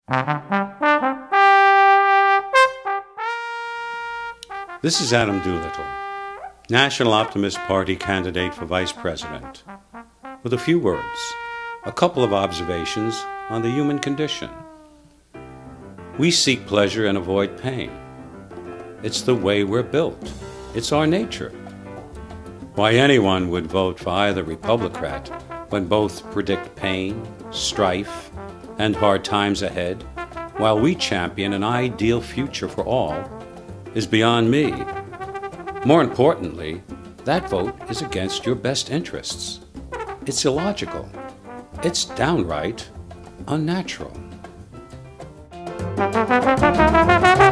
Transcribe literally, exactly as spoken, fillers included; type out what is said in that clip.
This is Adam Doolittle, National Optimist Party candidate for Vice President, with a few words, a couple of observations on the human condition. We seek pleasure and avoid pain. It's the way we're built. It's our nature. Why anyone would vote for either Republicrat when both predict pain, strife, and hard times ahead, while we champion an ideal future for all, is beyond me. More importantly, that vote is against your best interests. It's illogical. It's downright unnatural.